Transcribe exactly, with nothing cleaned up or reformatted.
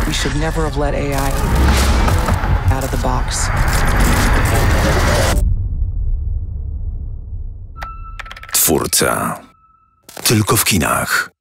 We should never have let A I out of the box. Twórca. Tylko w kinach.